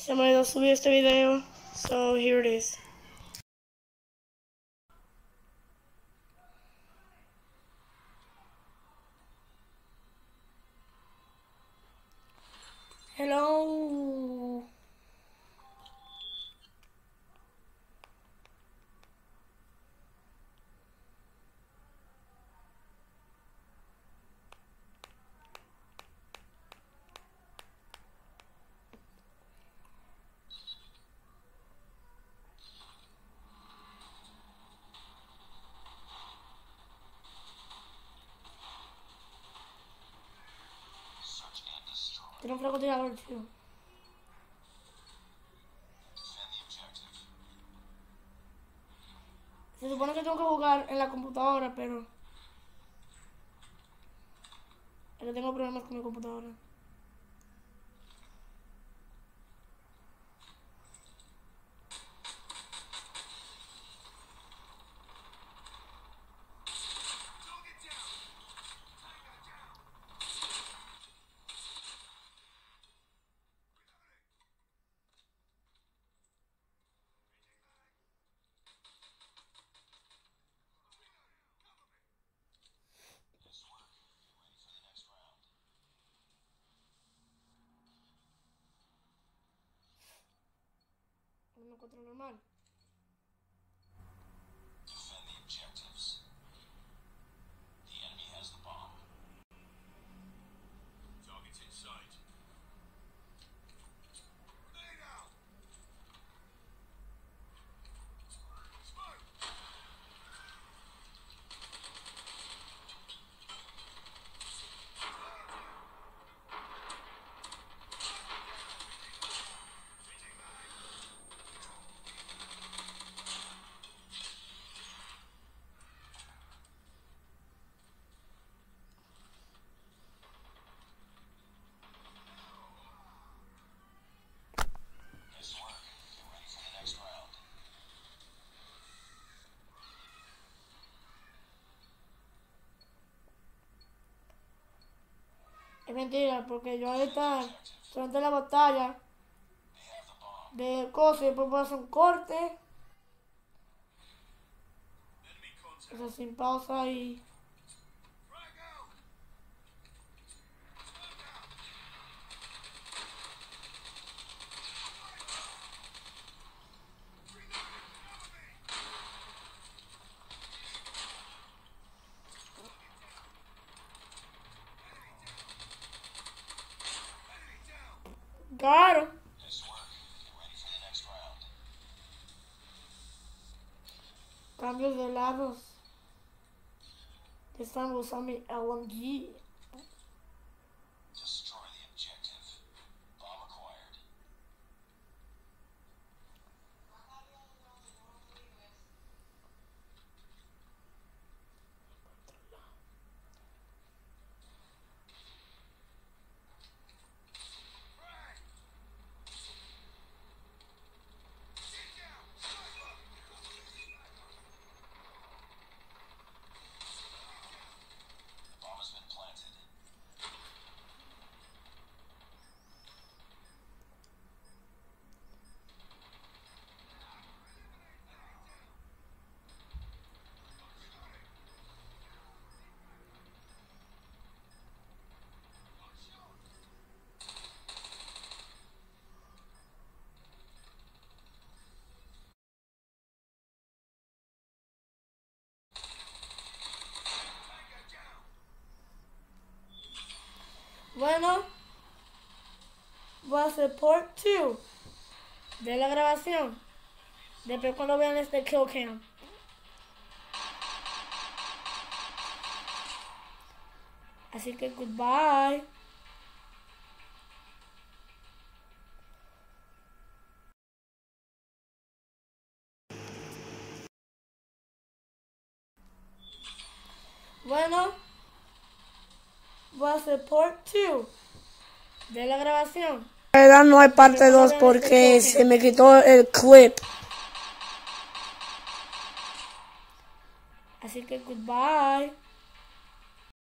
Se me olvidó subir este video, so here it is. Hello. Tiene un francotirador, tío. Se supone que tengo que jugar en la computadora, pero es que tengo problemas con mi computadora. No me encuentro normal. Es mentira, porque yo voy a estar durante la batalla de cosas y después voy a hacer un corte. O sea, sin pausa y... Claro. Cambios de lados. Están usando mi LMG. Bueno, voy a hacer part 2 de la grabación. Después cuando vean este kill cam. Así que goodbye. Bueno, voy a hacer part 2 de la grabación. En realidad no hay parte 2 porque se me quitó el clip. Así que goodbye.